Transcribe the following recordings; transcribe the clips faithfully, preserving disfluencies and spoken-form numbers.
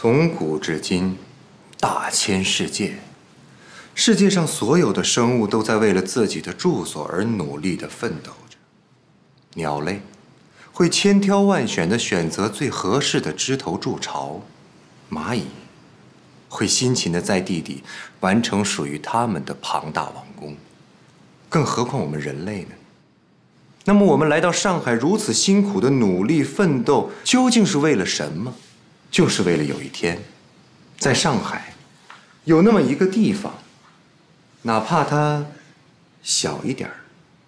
从古至今，大千世界，世界上所有的生物都在为了自己的住所而努力地奋斗着。鸟类会千挑万选地选择最合适的枝头筑巢，蚂蚁会辛勤地在地底完成属于它们的庞大王宫，更何况我们人类呢？那么我们来到上海如此辛苦的努力奋斗，究竟是为了什么？就是为了有一天，在上海有那么一个地方，哪怕它小一点儿，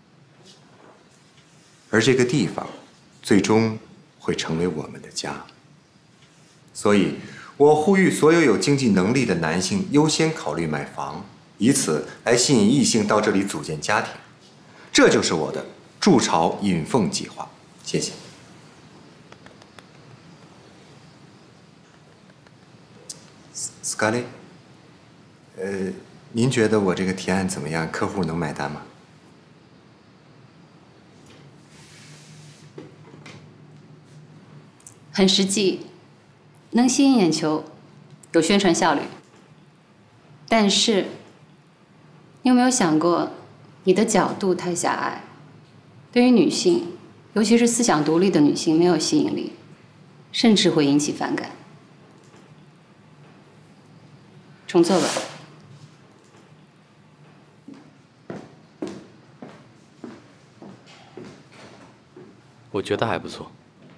而这个地方最终会成为我们的家。所以我呼吁所有有经济能力的男性优先考虑买房，以此来吸引异性到这里组建家庭。这就是我的筑巢引凤计划。谢谢。Scarlett， 呃，您觉得我这个提案怎么样？客户能买单吗？ 很实际，能吸引眼球，有宣传效率。但是，你有没有想过，你的角度太狭隘，对于女性，尤其是思想独立的女性没有吸引力，甚至会引起反感。重做吧。 我觉得还不错。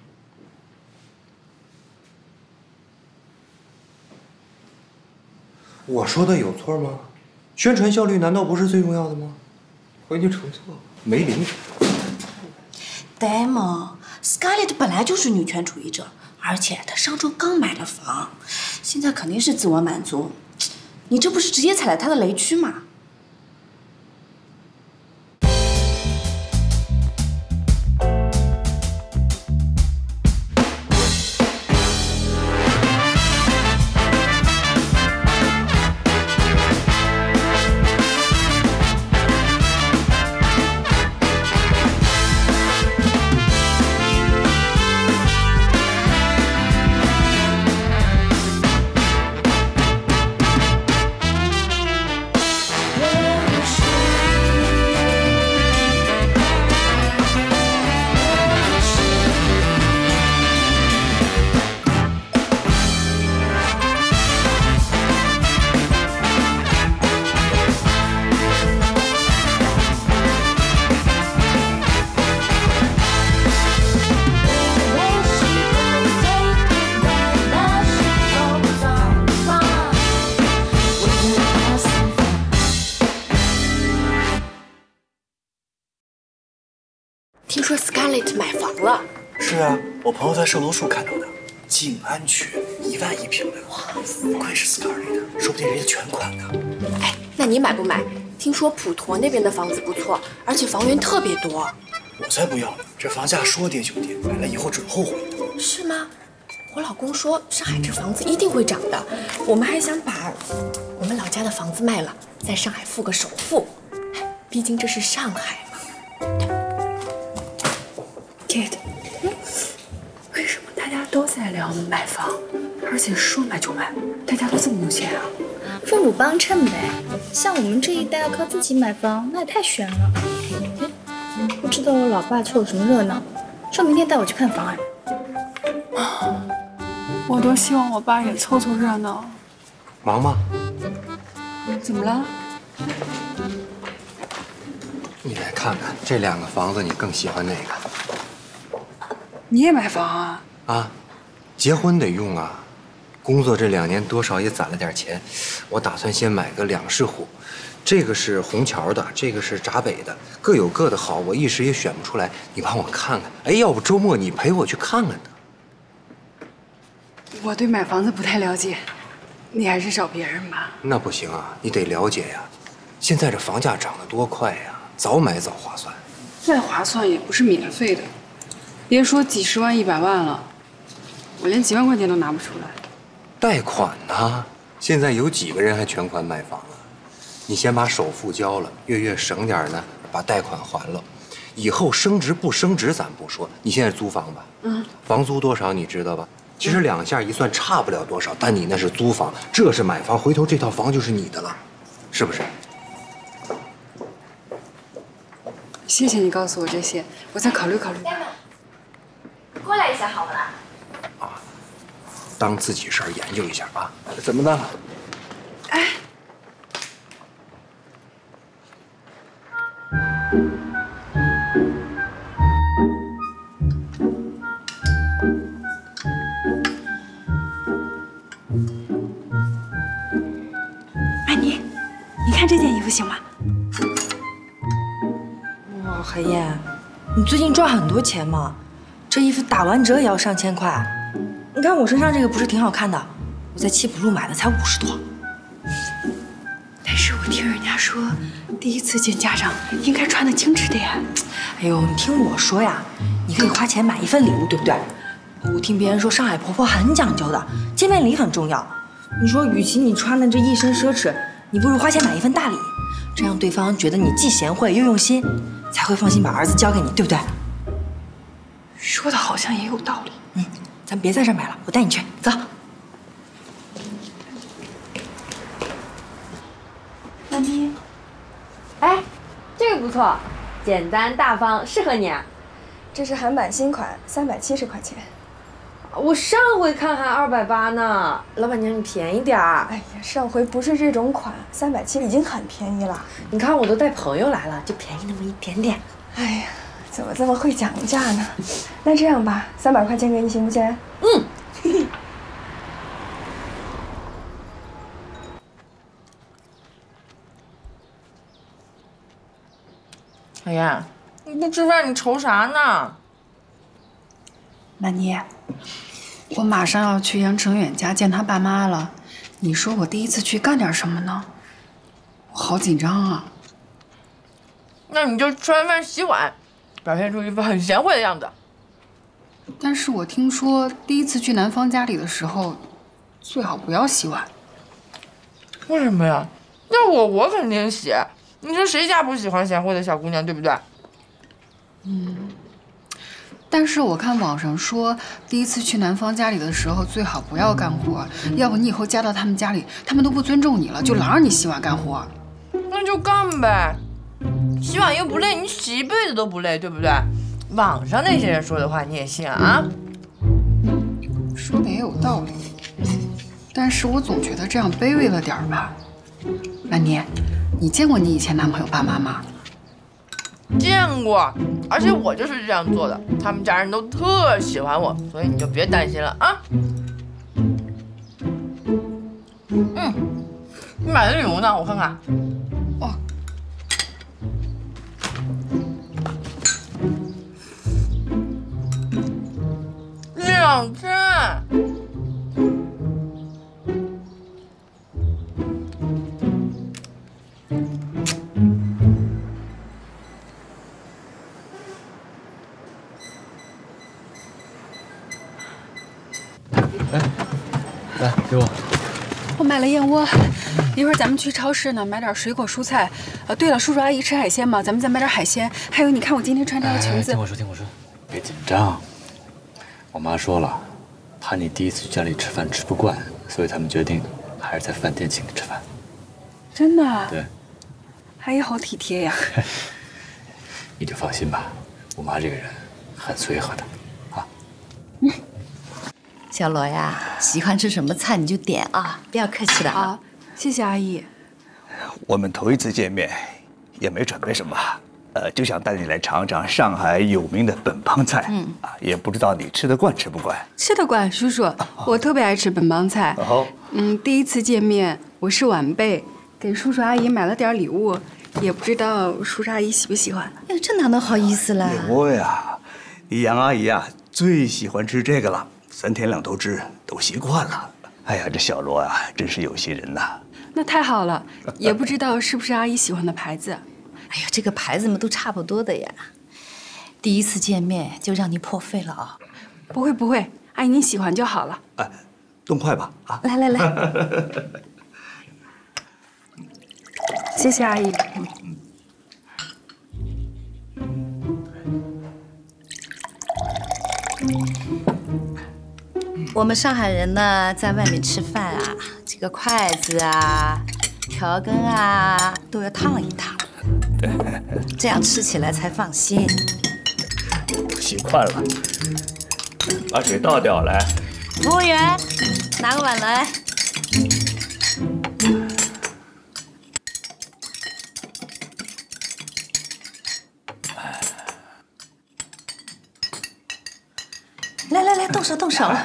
我说的有错吗？宣传效率难道不是最重要的吗？回去重做，没灵感。 呆萌 ，Scarlett 本来就是女权主义者，而且她上周刚买了房，现在肯定是自我满足。你这不是直接踩了她的雷区吗？听说 Scarlett 买房了。 是啊，我朋友在售楼处看到的，静安区一万一平的，哇，不愧是 Scarlett，说不定人家全款呢。 哎，那你买不买？听说普陀那边的房子不错，而且房源特别多。 我才不要呢，这房价说跌就跌，买了以后准后悔的。 是吗？我老公说上海这房子一定会涨的，我们还想把我们老家的房子卖了，在上海付个首付，毕竟这是上海嘛。 Kate，嗯，为什么大家都在聊买房，而且说买就买？大家都这么有钱啊？ 父母帮衬呗，像我们这一代要靠自己买房，那也太悬了。不知道我老爸凑了什么热闹，说明天带我去看房哎。 我多希望我爸也凑凑热闹。 忙吗？ 怎么了？ 你来看看这两个房子，你更喜欢哪个？ 你也买房啊？ 啊，结婚得用啊。工作这两年多少也攒了点钱，我打算先买个两室户。这个是虹桥的，这个是闸北的，各有各的好，我一时也选不出来。你帮我看看，哎，要不周末你陪我去看看的。 我对买房子不太了解，你还是找别人吧。 那不行啊，你得了解呀。现在这房价涨得多快呀，早买早划算。 再划算也不是免费的，别说几十万、一百万了，我连几万块钱都拿不出来。 贷款呢？现在有几个人还全款买房啊？你先把首付交了，月月省点呢，把贷款还了。以后升值不升值咱不说，你现在租房吧，嗯，房租多少你知道吧？ 其实两下一算差不了多少，但你那是租房，这是买房，回头这套房就是你的了，是不是？ 谢谢你告诉我这些，我再考虑考虑。 过来一下好了。 啊，当自己事儿研究一下啊。怎么的？ 哎。 这件衣服行吗？哇，海燕，你最近赚很多钱嘛？这衣服打完折也要上千块。你看我身上这个不是挺好看的？我在七浦路买的，才五十多。 但是我听人家说，第一次见家长应该穿的精致点。 哎呦，你听我说呀，你可以花钱买一份礼物，对不对？我听别人说上海婆婆很讲究的，见面礼很重要。你说，与其你穿的这一身奢侈， 你不如花钱买一份大礼，这样对方觉得你既贤惠又用心，才会放心把儿子交给你，对不对？ 说的好像也有道理。 嗯，咱别在这儿买了，我带你去，走。 曼妮，哎，这个不错，简单大方，适合你。 这是韩版新款，三百七十块钱。 我上回看还二百八呢，老板娘你便宜点儿。 哎呀，上回不是这种款，三百七已经很便宜了。 你看我都带朋友来了，就便宜那么一点点。 哎呀，怎么这么会讲价呢？那这样吧，三百块钱给你行不行？ 嗯。 海燕，你不吃饭你愁啥呢？ 曼妮。 我马上要去杨成远家见他爸妈了，你说我第一次去干点什么呢？我好紧张啊！ 那你就吃完饭洗碗，表现出一副很贤惠的样子。 但是我听说第一次去男方家里的时候，最好不要洗碗。 为什么呀？要我我肯定洗。你说谁家不喜欢贤惠的小姑娘，对不对？ 嗯。 但是我看网上说，第一次去男方家里的时候最好不要干活，要不你以后嫁到他们家里，他们都不尊重你了，就老让你洗碗干活。 那就干呗，洗碗又不累，你洗一辈子都不累，对不对？网上那些人说的话你也信啊？ 说的也有道理，但是我总觉得这样卑微了点儿吧。曼妮，你见过你以前男朋友爸妈吗？ 见过，而且我就是这样做的，他们家人都特喜欢我，所以你就别担心了啊。嗯，你买的礼物呢？我看看。哦，两千。 来，给我。 我买了燕窝，一会儿咱们去超市呢买点水果蔬菜。呃，对了，叔叔阿姨吃海鲜吗？咱们再买点海鲜。还有，你看我今天穿这条裙子。 哎、听我说，听我说，别紧张。我妈说了，怕你第一次去家里吃饭吃不惯，所以他们决定还是在饭店请你吃饭。 真的？ 对。 阿姨好体贴呀。 你就放心吧，我妈这个人很随和的，啊。 嗯。 小罗呀，喜欢吃什么菜你就点啊，不要客气了。 好，谢谢阿姨。 我们头一次见面，也没准备什么，呃，就想带你来尝尝上海有名的本帮菜。嗯啊，也不知道你吃得惯吃不惯？ 吃得惯，叔叔，我特别爱吃本帮菜。 哦， 嗯，第一次见面，我是晚辈，给叔叔阿姨买了点礼物，也不知道叔叔阿姨喜不喜欢。 哎，这哪能好意思啦？ 有呀，你杨阿姨啊，最喜欢吃这个了。 三天两头吃，都习惯了。哎呀，这小罗啊，真是有心人呐。 那太好了，也不知道是不是阿姨喜欢的牌子。 哎呀，这个牌子们都差不多的呀。第一次见面就让你破费了啊？ 不会不会，阿姨你喜欢就好了。 哎，动筷吧啊！ 来来来， 谢谢阿姨。 我们上海人呢，在外面吃饭啊，这个筷子啊、调羹啊，都要烫一烫， 对， 这样吃起来才放心。 习惯了。把水倒掉来。 服务员，拿个碗来。来来来，动手动手。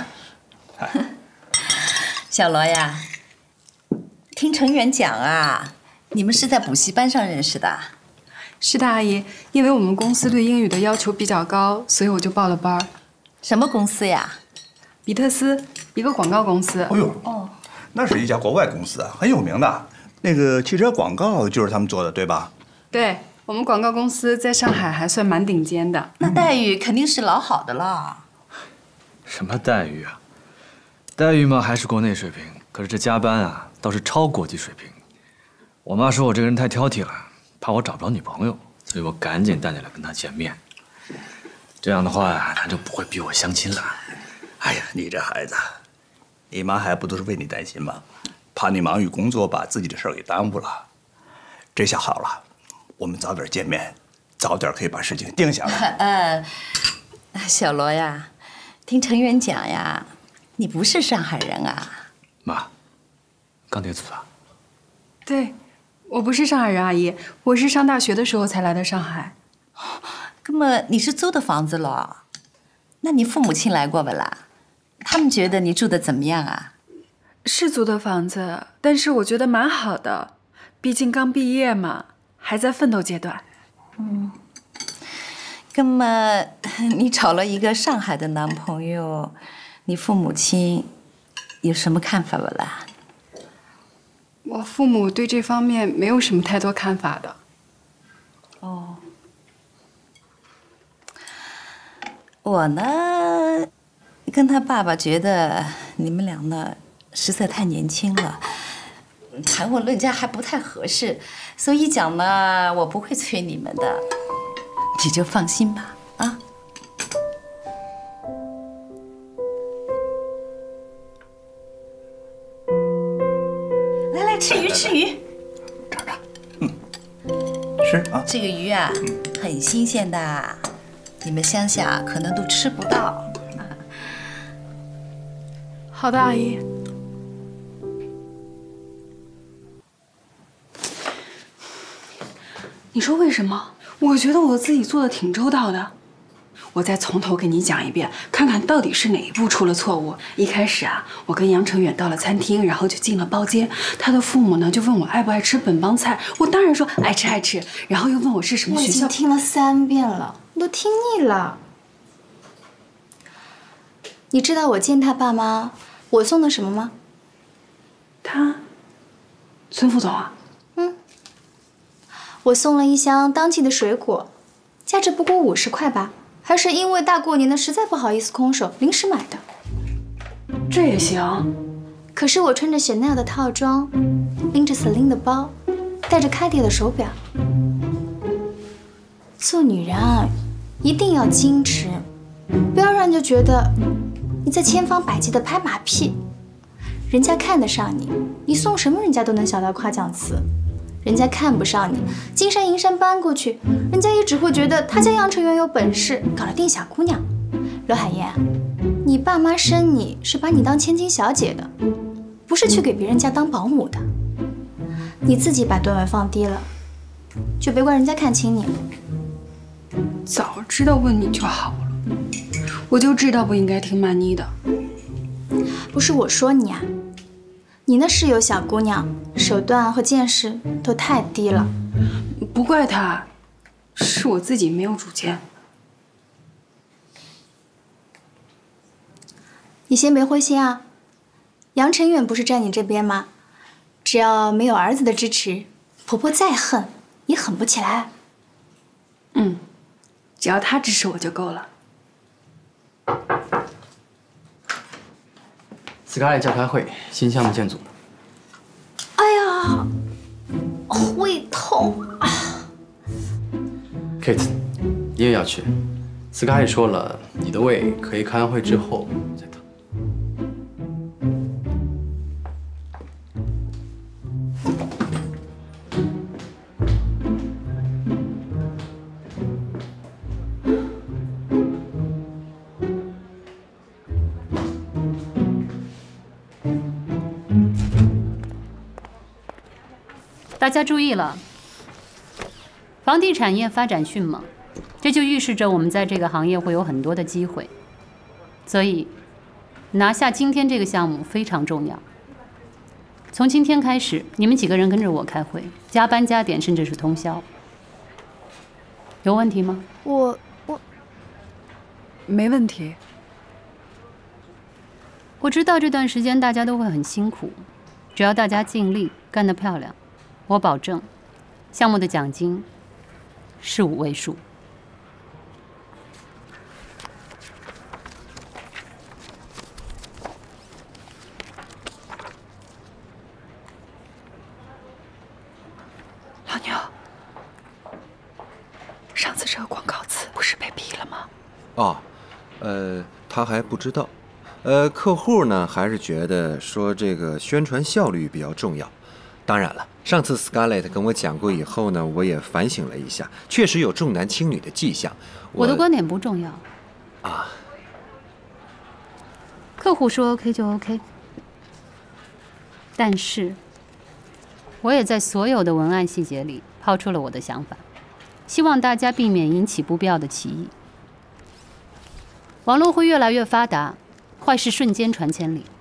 小罗呀，听程远讲啊，你们是在补习班上认识的？ 是的，阿姨。因为我们公司对英语的要求比较高，所以我就报了班。 什么公司呀？ 比特斯，一个广告公司。 哦呦，哦，那是一家国外公司啊，很有名的。那个汽车广告就是他们做的，对吧？ 对，我们广告公司在上海还算蛮顶尖的。 那待遇肯定是老好的了。 什么待遇啊？待遇嘛还是国内水平，可是这加班啊倒是超国际水平。我妈说我这个人太挑剔了，怕我找不着女朋友，所以我赶紧带你来跟她见面。这样的话呀，她就不会逼我相亲了。 哎呀，你这孩子，你妈还不都是为你担心吗？怕你忙于工作，把自己的事儿给耽误了。这下好了，我们早点见面，早点可以把事情定下来。 呃，小罗呀，听程远讲呀，你不是上海人啊？ 妈，钢铁组的。 对，我不是上海人，阿姨，我是上大学的时候才来的上海。 那么你是租的房子了？那你父母亲来过不啦？他们觉得你住的怎么样啊？ 是租的房子，但是我觉得蛮好的，毕竟刚毕业嘛，还在奋斗阶段。 嗯，那么你找了一个上海的男朋友，你父母亲有什么看法不啦？ 我父母对这方面没有什么太多看法的。 哦，我呢，跟他爸爸觉得你们俩呢实在太年轻了，谈婚论嫁还不太合适，所以讲呢，我不会催你们的，你就放心吧，啊。来来，吃鱼吃鱼， 尝尝，嗯，吃啊。 这个鱼啊，很新鲜的，你们乡下可能都吃不到。 好的，阿姨。你说为什么？我觉得我自己做的挺周到的。我再从头给你讲一遍，看看到底是哪一步出了错误。一开始啊，我跟杨成远到了餐厅，然后就进了包间。他的父母呢就问我爱不爱吃本帮菜，我当然说爱吃爱吃。然后又问我是什么学校。 我已经听了三遍了，我都听腻了。你知道我见他爸妈，我送的什么吗？ 他，孙副总啊。 嗯，我送了一箱当季的水果，价值不过五十块吧。还是因为大过年的实在不好意思空手，临时买的。 这也行。 可是我穿着 Chanel 的套装，拎着 Celine 的包，戴着 Cartier 的手表。做女人啊，一定要矜持，不要让人家觉得你在千方百计的拍马屁。人家看得上你，你送什么人家都能想到夸奖词。人家看不上你，金山银山搬过去，人家也只会觉得他家杨成远有本事，搞得定小姑娘。罗海燕，你爸妈生你是把你当千金小姐的，不是去给别人家当保姆的。你自己把段位放低了，就别怪人家看轻你了。 早知道问你就好了，我就知道不应该听曼妮的。 不是我说你啊。你那室友小姑娘，手段和见识都太低了。 不怪她，是我自己没有主见。 你先别灰心啊，杨成远不是站你这边吗？只要没有儿子的支持，婆婆再恨也狠不起来。 嗯，只要他支持我就够了。 斯卡莱叫开会，新项目建组。 哎呀，胃痛啊 ！Kate， 你也要去。斯卡莱说了，你的胃可以开完会之后再疼。 大家注意了，房地产业发展迅猛，这就预示着我们在这个行业会有很多的机会。所以，拿下今天这个项目非常重要。从今天开始，你们几个人跟着我开会，加班加点，甚至是通宵。有问题吗？ 我我没问题。 我知道这段时间大家都会很辛苦，只要大家尽力，干得漂亮，我保证，项目的奖金是五位数。 老牛，上次这个广告词不是被毙了吗？ 哦，呃，他还不知道。呃，客户呢还是觉得说这个宣传效率比较重要。当然了，上次 Scarlett 跟我讲过以后呢，我也反省了一下，确实有重男轻女的迹象。 我, 我的观点不重要啊。 客户说 OK 就 OK， 但是我也在所有的文案细节里抛出了我的想法，希望大家避免引起不必要的歧义。网络会越来越发达，坏事瞬间传千里。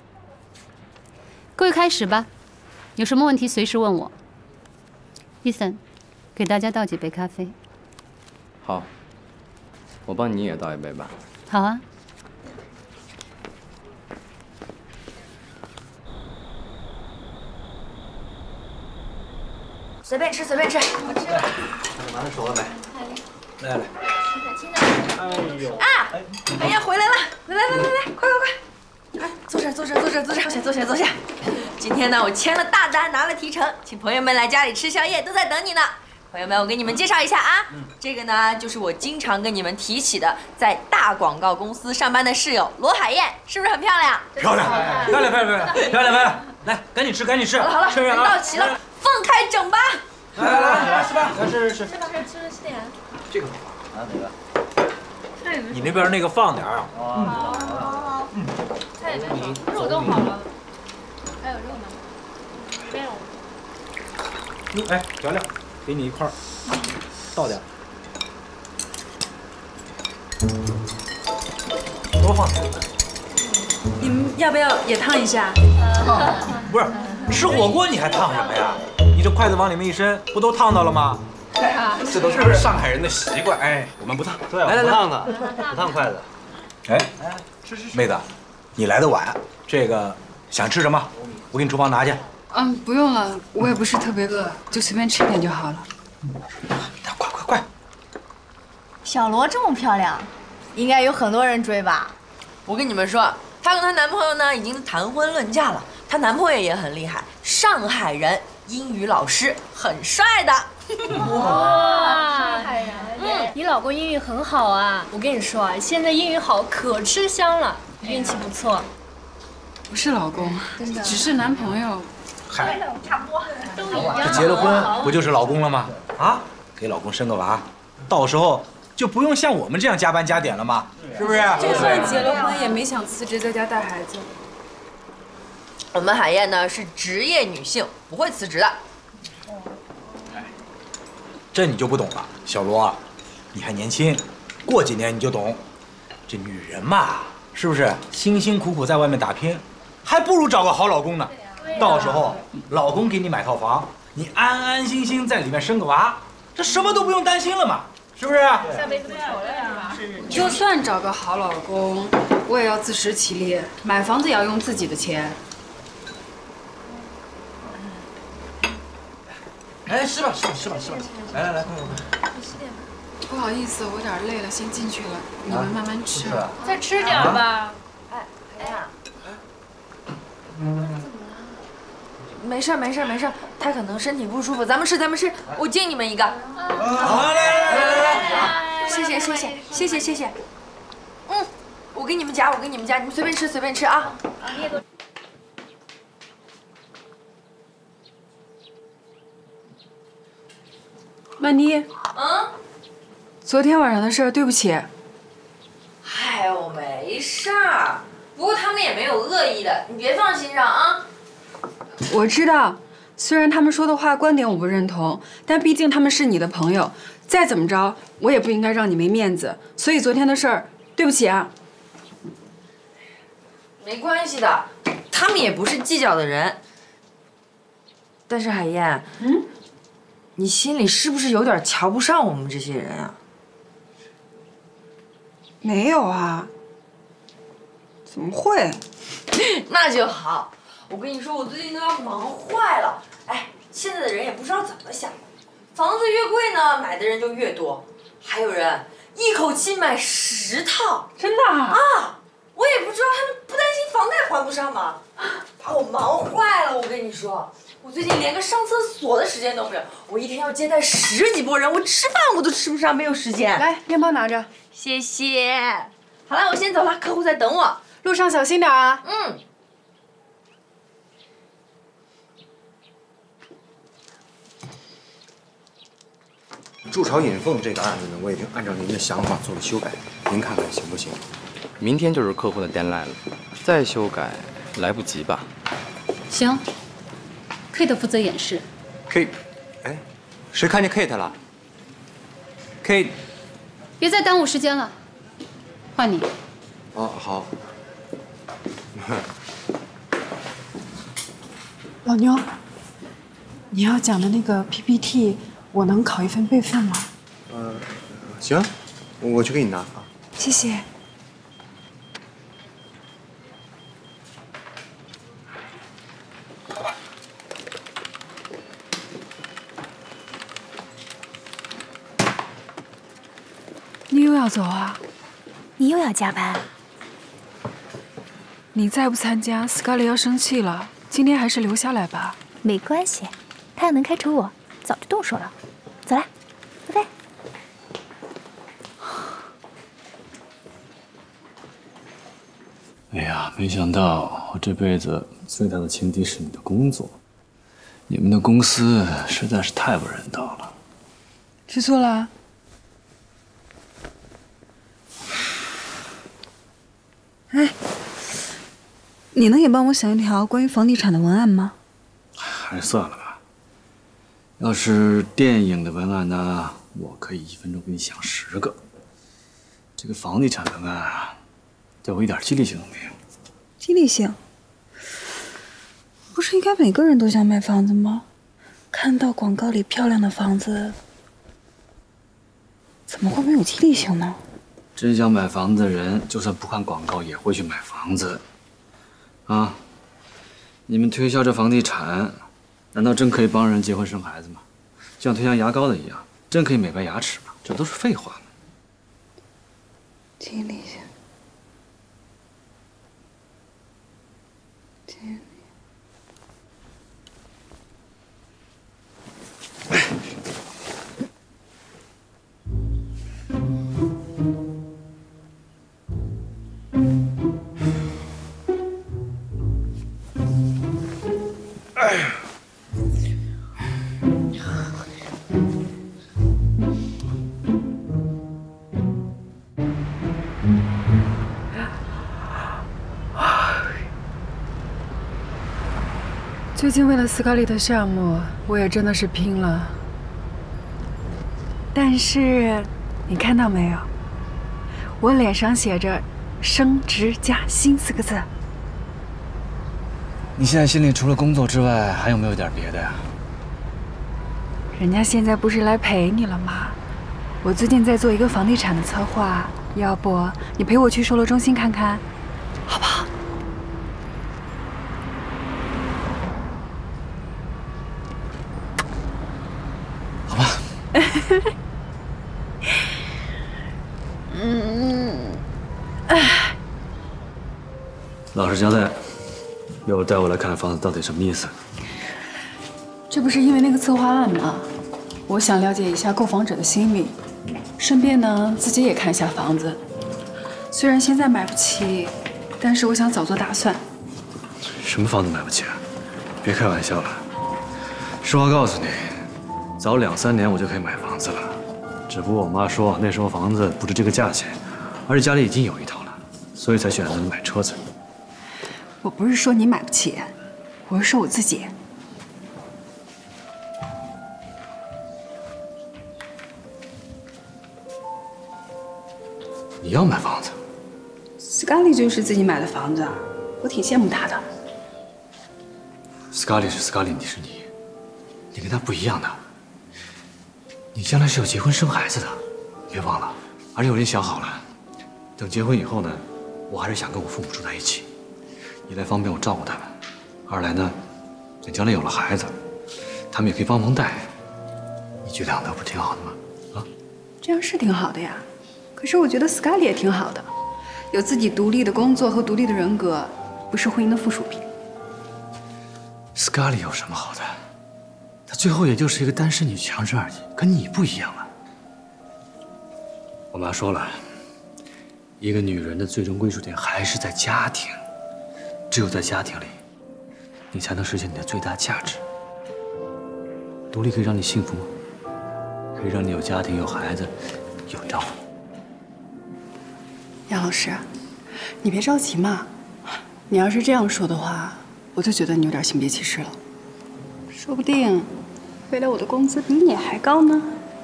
各位开始吧，有什么问题随时问我。Ethan， 给大家倒几杯咖啡。 好，我帮你也倒一杯吧。 好啊。 随便吃，随便吃。 我吃了。拿着手了没？来来。 哎呦！啊！哎呀，回来了！来来来来来，快快快！哎，坐这儿，坐这儿，坐这儿，坐这儿，坐下，坐下，坐下。今天呢，我签了大单，拿了提成，请朋友们来家里吃宵夜，都在等你呢。朋友们，我给你们介绍一下啊，这个呢，就是我经常跟你们提起的，在大广告公司上班的室友罗海燕，是不是很漂亮？ 漂亮，漂亮，漂亮，漂亮，漂亮，漂亮！来，赶紧吃，赶紧吃。 好了好了，人到齐了，放开整吧。 来来来，来吃吧，来吃吃吃。 吃吧，吃吃吃点。 这个好啊，哪个？你那边那个放点啊。好好好。嗯。 菜也没好，肉都好了。还有肉呢？没有。 哎，调料，给你一块儿，倒点。多放点。 你们要不要也烫一下？ 不是，吃火锅你还烫什么呀？你这筷子往里面一伸，不都烫到了吗？这都是上海人的习惯。哎，我们不烫。 对，来来来，不烫的，不烫筷子。 哎，吃吃吃。妹子，你来的晚，这个想吃什么？我给你厨房拿去。 嗯，不用了，我也不是特别饿，就随便吃点就好了。 快快快！ 小罗这么漂亮，应该有很多人追吧？我跟你们说，她跟她男朋友呢已经谈婚论嫁了，她男朋友也很厉害，上海人，英语老师，很帅的。 哇，上海人，嗯，你老公英语很好啊。我跟你说啊，现在英语好可吃香了，运气不错。 不是老公，只是男朋友。 嗨， 差不多，都一样。 这结了婚不就是老公了吗？啊，给老公生个娃，到时候就不用像我们这样加班加点了吗？是不是？ 就算结了婚，也没想辞职在家带孩子。 我们海燕呢是职业女性，不会辞职的。 这你就不懂了，小罗，你还年轻，过几年你就懂。这女人嘛，是不是辛辛苦苦在外面打拼，还不如找个好老公呢？到时候老公给你买套房，你安安心心在里面生个娃，这什么都不用担心了嘛，是不是？ 下辈子走了呀。 就算找个好老公，我也要自食其力，买房子也要用自己的钱。 哎，吃吧，吃吧，吃吧，吃吧！来来来，快快快！ 不好意思，我有点累了，先进去了，你们慢慢吃。 再吃点吧。 哎哎呀！没事没事没事，他可能身体不舒服，咱们吃咱们吃，我敬你们一个。 好，来来来来来， 谢谢谢谢谢谢谢谢。嗯，我给你们夹，我给你们夹，你们随便吃随便吃啊。啊，你也都。 曼妮， 嗯， 昨天晚上的事儿，对不起。 哎呦，没事儿，不过他们也没有恶意的，你别放心上啊。 我知道， 虽然他们说的话观点我不认同，但毕竟他们是你的朋友，再怎么着我也不应该让你没面子。所以昨天的事儿，对不起啊。 没关系的，他们也不是计较的人。但是海燕，嗯，你心里是不是有点瞧不上我们这些人啊？ 没有啊，怎么会？ 那就好。我跟你说，我最近都要忙坏了。哎，现在的人也不知道怎么想的，房子越贵呢，买的人就越多，还有人一口气买十套。 真的啊？ 啊，我也不知道他们不担心房贷还不上吗？把我忙坏了。我跟你说，我最近连个上厕所的时间都没有，我一天要接待十几拨人，我吃饭我都吃不上，没有时间。 来，面包拿着。 谢谢。好了，我先走了，客户在等我， 路上小心点啊。 嗯。 筑巢引凤这个案子呢，我已经按照您的想法做了修改，您看看行不行？ 明天就是客户的 deadline 了，再修改来不及吧？ 行 ，Kate 负责演示。 Kate， 哎，谁看见 Kate 了 ？Kate， 别再耽误时间了，换你。 哦，好。 老妞，你要讲的那个 P P T。我能拷一份备份吗？ 呃，行，我去给你拿啊。 谢谢。你又要走啊？ 你又要加班？ 你再不参加 ，Scarlett 要生气了。今天还是留下来吧。 没关系，他要能开除我，早就动手了。走了，拜拜。 哎呀，没想到我这辈子最大的情敌是你的工作，你们的公司实在是太不人道了。 吃醋了？哎，你能也帮我想一条关于房地产的文案吗？ 还是算了吧。要是电影的文案呢，我可以一分钟给你想十个。这个房地产文案啊，对我一点激励性都没有。 激励性？不是应该每个人都想买房子吗？看到广告里漂亮的房子，怎么会没有激励性呢？ 真想买房子的人，就算不看广告也会去买房子。啊，你们推销这房地产，难道真可以帮人结婚生孩子吗？就像推销牙膏的一样，真可以美白牙齿吗？这都是废话。 激励性，激励。 哎呀！ 最近为了斯卡利的项目，我也真的是拼了。但是，你看到没有？我脸上写着“升职加薪”四个字。 你现在心里除了工作之外，还有没有点别的呀？ 人家现在不是来陪你了吗？我最近在做一个房地产的策划，要不你陪我去售楼中心看看，好不好？ 好吧。 嗯，哎。 老实交代，要不带我来看房子到底什么意思？ 这不是因为那个策划案吗？我想了解一下购房者的心理，顺便呢自己也看一下房子。虽然现在买不起，但是我想早做打算。 什么房子买不起啊？别开玩笑了。实话告诉你，早两三年我就可以买房子了，只不过我妈说那时候房子不值这个价钱，而且家里已经有一套了，所以才选择了买车子。 我不是说你买不起，我是说我自己。 你要买房子？ Scarlett 就是自己买的房子，我挺羡慕她的。 Scarlett 是 Scarlett， 你是你，你跟她不一样的。你将来是要结婚生孩子的，别忘了。而且我已经想好了，等结婚以后呢，我还是想跟我父母住在一起，一来方便我照顾他们，二来呢，等将来有了孩子，他们也可以帮忙带，一举两得，不挺好的吗？啊， 这样是挺好的呀。可是我觉得 Scarlett 也挺好的。 有自己独立的工作和独立的人格，不是婚姻的附属品。 Scarlett 有什么好的？她最后也就是一个单身女强人而已，跟你不一样啊。我妈说了，一个女人的最终归属点还是在家庭，只有在家庭里，你才能实现你的最大价值。独立可以让你幸福吗？可以让你有家庭、有孩子、有丈夫。 杨老师，你别着急嘛。你要是这样说的话，我就觉得你有点性别歧视了。说不定，未来我的工资比你还高呢。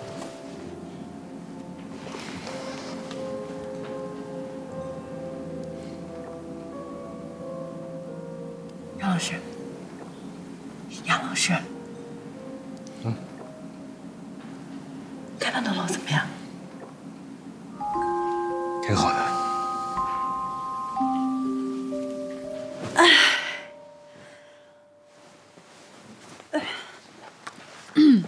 杨老师，杨老师， 嗯， 开办的楼怎么样？ 挺好的。 哎，嗯，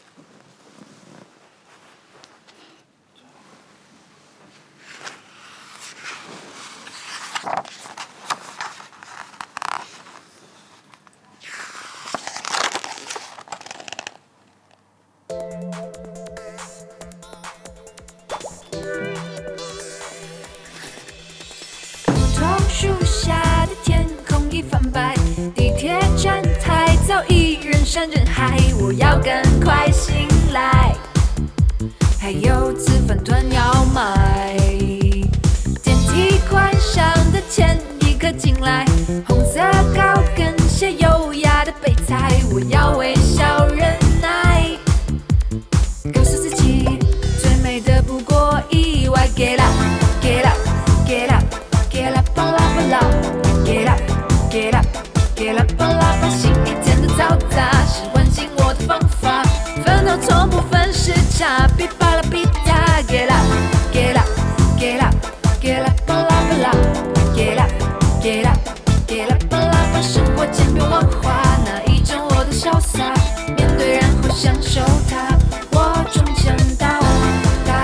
桐树下的天空已泛白，地铁站台早已人山人海，我要赶快醒来，还有次饭团要买。电梯关上的前一刻进来，红色高跟鞋优雅的备菜，我要微笑忍耐，告诉自己最美的不过意外。Get up, get up, get up. Get up， 巴拉巴拉 ，Get up，Get up，Get up， 巴拉巴，新一天的嘈杂是唤醒我的方法，烦恼从不分时差，噼巴拉噼嗒 ，Get up，Get up，Get up，Get up， 巴拉巴拉 ，Get up，Get up，Get up， 巴拉巴，生活千变万化，哪一种我都潇洒，面对然后享受它，我终将到达。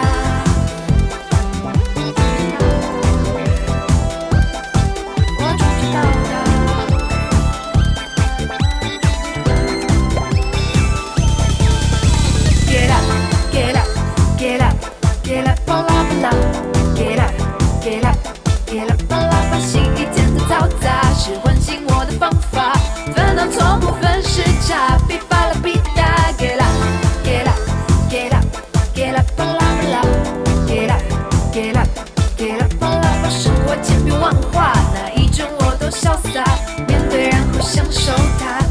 Get up, get up, get up, get up， 巴拉巴拉 ，Get up, get up, get up， 巴拉巴，新一天的嘈杂是唤醒我的方法，烦恼从不分时差，噼巴拉噼嗒 ，Get up, get up, get up, get up， 巴拉巴拉 ，Get up, get up, get up， 巴拉巴，生活千变万化，哪一种我都潇洒，面对然后享受它。